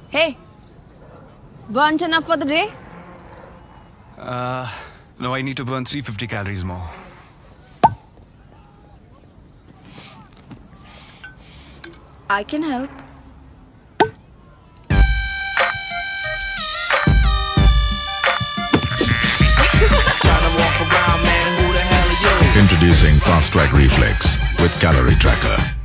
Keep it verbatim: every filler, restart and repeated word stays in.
Hey, burnt enough for the day? Uh, no, I need to burn three hundred fifty calories more. I can help. Introducing Fastrack Reflex with Calorie Tracker.